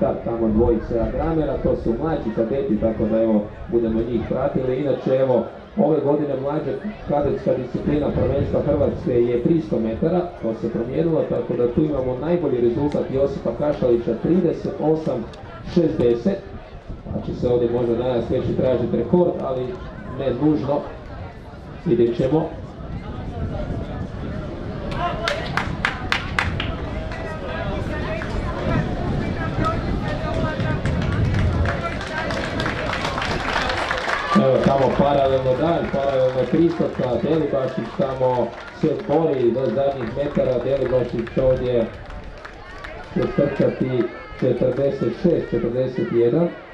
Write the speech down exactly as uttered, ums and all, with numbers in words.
start tamo dvojice Agramera, to su mlađi kadeti, tako da evo budemo njih pratili. Inače evo, ove godine mlađa kadetska disciplina prvenstva Hrvatske je tristo metara, to se promijenilo, tako da tu imamo najbolji rezultat Josipa Kašalića trideset osam šezdeset. Znači se ovdje možda danas već i tražiti rekord, ali ne nužno, vidjet ćemo. Evo tamo paralelno dan, paralelno tristotka, Delibašić tamo se bori do zadnjih metara, Delibašić ovdje će trčati četrdeset šest četrdeset jedan.